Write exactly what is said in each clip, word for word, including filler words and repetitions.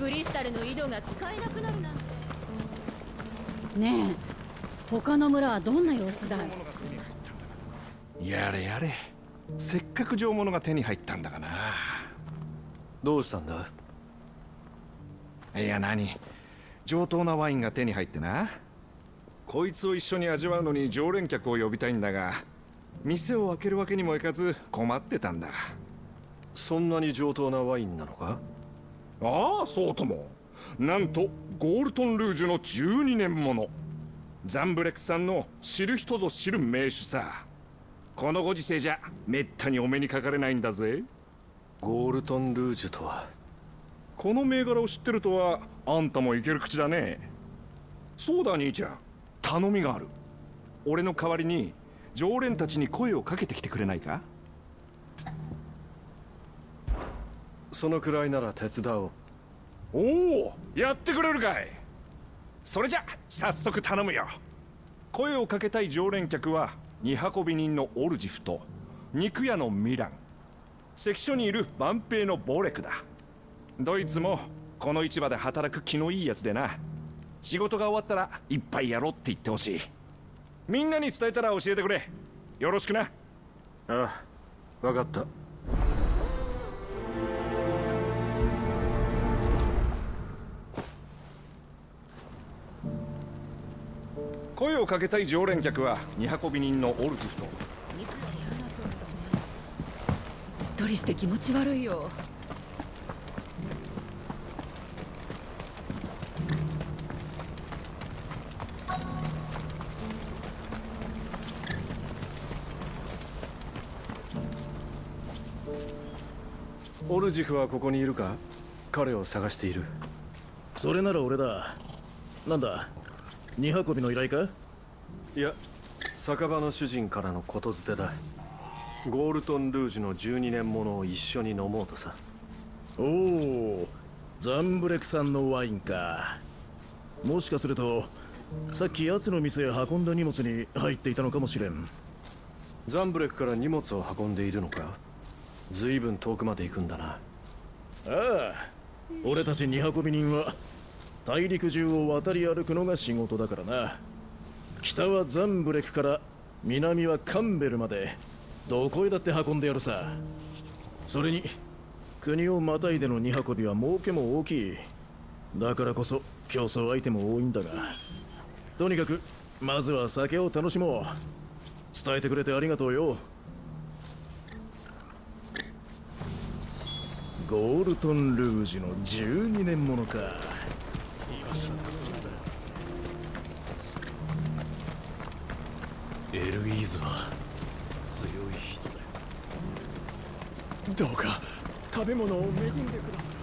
クリスタルの井戸が使えなくなるなんて。 ねえ、他の村はどんな様子だい？ やれやれ、せっかく上物が手に入ったんだがな。 どうしたんだ？ いや何、上等なワインが手に入ってな。こいつを一緒に味わうのに常連客を呼びたいんだが、店を開けるわけにもいかず困ってたんだ。 そんなに上等なワインなのか？ ああ、そうとも。なんとゴールトンルージュのじゅうにねんもの。ザンブレクさんの知る人ぞ知る名手さ。このご時世じゃめったにお目にかかれないんだぜ。 ゴールトンルージュとは。 この銘柄を知ってるとはあんたもいける口だね。そうだ兄ちゃん、頼みがある。俺の代わりに常連たちに声をかけてきてくれないか？ そのくらいなら手伝おう。 おお、やってくれるかい。それじゃ早速頼むよ。声をかけたい常連客は荷運び人のオルジフと肉屋のミラン、関所にいる万兵のボレクだ。どいつもこの市場で働く気のいいやつでな。仕事が終わったら一杯やろうって言ってほしい。みんなに伝えたら教えてくれ。よろしくな。 ああ、分かった。 声をかけたい常連客は荷運び人のオルジフと肉屋の。 じっとりして気持ち悪いよ。 オルジフはここにいるか？彼を探している。 それなら俺だ。なんだ、荷運びの依頼か？ いや、酒場の主人からのことづてだ。ゴールトンルージュのじゅうにねんものを一緒に飲もうとさ。 おお、ザンブレクさんのワインか。もしかするとさっき奴の店へ運んだ荷物に入っていたのかもしれん。 ザンブレクから荷物を運んでいるのか？ずいぶん遠くまで行くんだな。 ああ、俺たち荷運び人は大陸中を渡り歩くのが仕事だからな。北はザンブレクから南はカンベルまでどこへだって運んでやるさ。それに国をまたいでの荷運びは儲けも大きい。だからこそ競争相手も多いんだが、とにかくまずは酒を楽しもう。伝えてくれてありがとうよ。ゴールトンルージュのじゅうにねんものか。 エルイーズは強い人だ。どうか食べ物を恵んでください。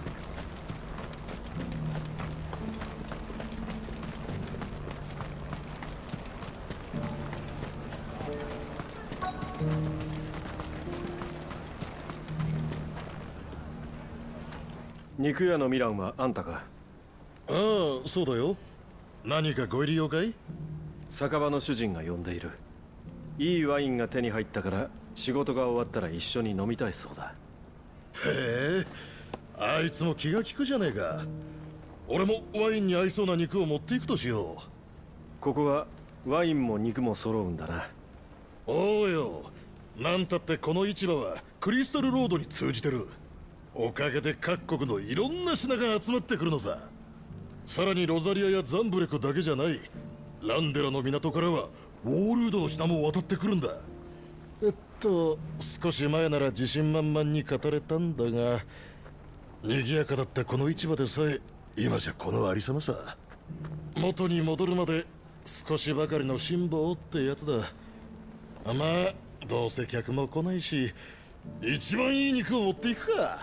肉屋のミランはあんたか？ ああ、そうだよ。何かご入り用かい？ 酒場の主人が呼んでいる。いいワインが手に入ったから仕事が終わったら一緒に飲みたいそうだ。 へえ、あいつも気が利くじゃねえか。俺もワインに合いそうな肉を持っていくとしよう。 ここはワインも肉も揃うんだな。 おうよ、なんたってこの市場はクリスタルロードに通じてる。おかげで各国のいろんな品が集まってくるのさ。さらにロザリアやザンブレクだけじゃない、ランデラの港からはウォールードの品も渡ってくるんだ。えっと少し前なら自信満々に語れたんだが、賑やかだったこの市場でさえ今じゃこのありさまさ。元に戻るまで少しばかりの辛抱ってやつだ。まあどうせ客も来ないし、一番いい肉を持っていくか。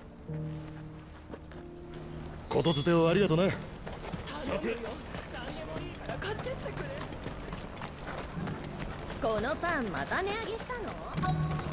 ことづてをありがとな。さて、 このパンまた値上げしたの？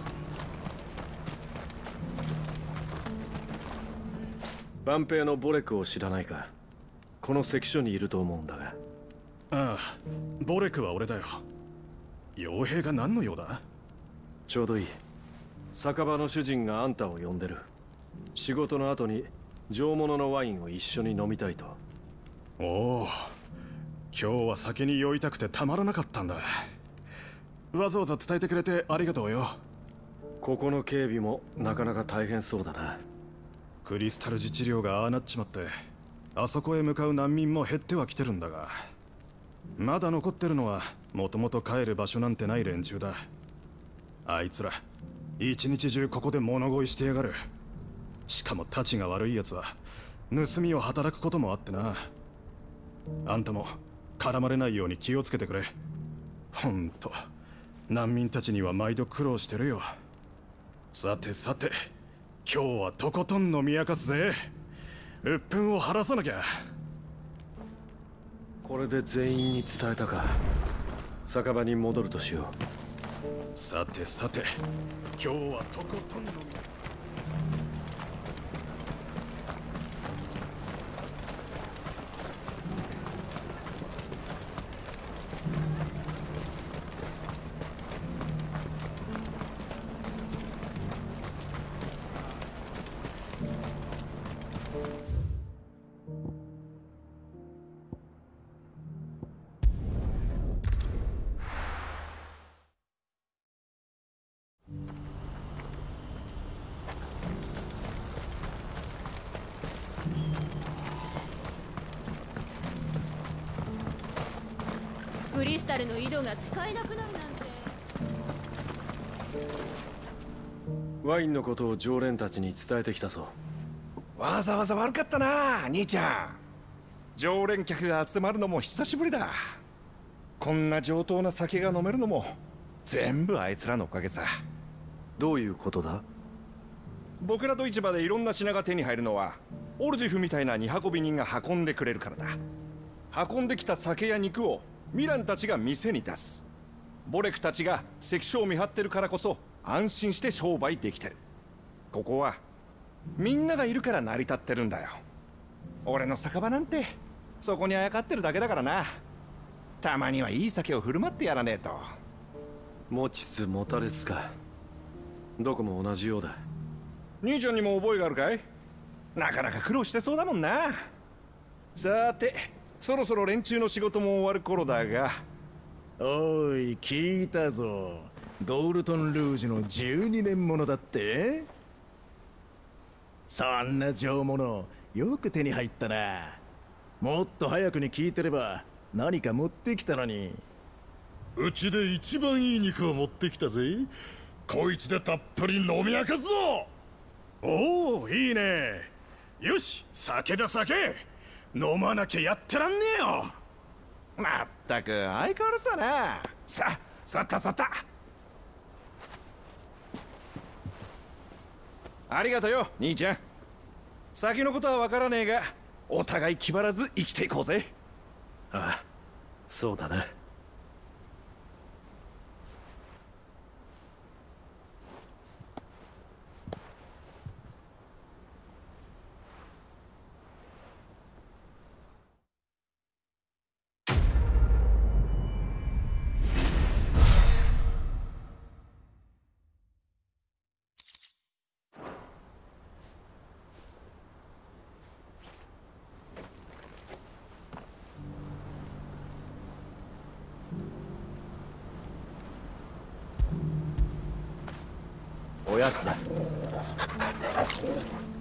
万兵のボレクを知らないか？この関所にいると思うんだが。 ああ、ボレクは俺だよ。傭兵が何の用だ？ ちょうどいい。酒場の主人があんたを呼んでる。仕事の後に上物のワインを一緒に飲みたいと。 おお、今日は酒に酔いたくてたまらなかったんだ。わざわざ伝えてくれてありがとうよ。 ここの警備もなかなか大変そうだな。 クリスタル自治領がああなっちまって、あそこへ向かう難民も減ってはきてるんだが、まだ残ってるのはもともと帰る場所なんてない連中だ。あいつら一日中ここで物乞いしてやがる。しかもタチが悪いやつは盗みを働くこともあってな。あんたも絡まれないように気をつけてくれ。ほんと難民たちには毎度苦労してるよ。さてさて、今日はとことん飲み明かすぜ。鬱憤を晴らさなきゃ。 これで全員に伝えたか。酒場に戻るとしよう。さてさて、今日はとことん飲み。 クリスタルの井戸が使えなくなるなんて。 ワインのことを常連たちに伝えてきたぞ。 わざわざ悪かったな兄ちゃん。常連客が集まるのも久しぶりだ。こんな上等な酒が飲めるのも全部あいつらのおかげさ。 どういうことだ？ 僕らと市場でいろんな品が手に入るのはオルジフみたいな荷運び人が運んでくれるからだ。運んできた酒や肉をミランたちが店に出す。ボレクたちが関所を見張ってるからこそ安心して商売できてる。ここはみんながいるから成り立ってるんだよ。俺の酒場なんてそこにあやかってるだけだからな。たまにはいい酒を振る舞ってやらねえと。 持ちつ持たれつか。どこも同じようだ。 兄ちゃんにも覚えがあるかい？なかなか苦労してそうだもんな。さてそろそろ連中の仕事も終わる頃だが。 おい、聞いたぞ。ゴールトンルージュのじゅうにねんものだって。そんな上物よく手に入ったな。もっと早くに聞いてれば何か持ってきたのに。 うちで一番いい肉を持ってきたぜ。こいつでたっぷり飲み明かすぞ。 おお、いいね。よし、酒だ酒。飲まなきゃやってらんねえよ。 まったく相変わらずだな。さあ座った座った。ありがとうよ兄ちゃん。先のことはわからねえがお互い気張らず生きていこうぜ。 ああ、そうだな。おやつだ。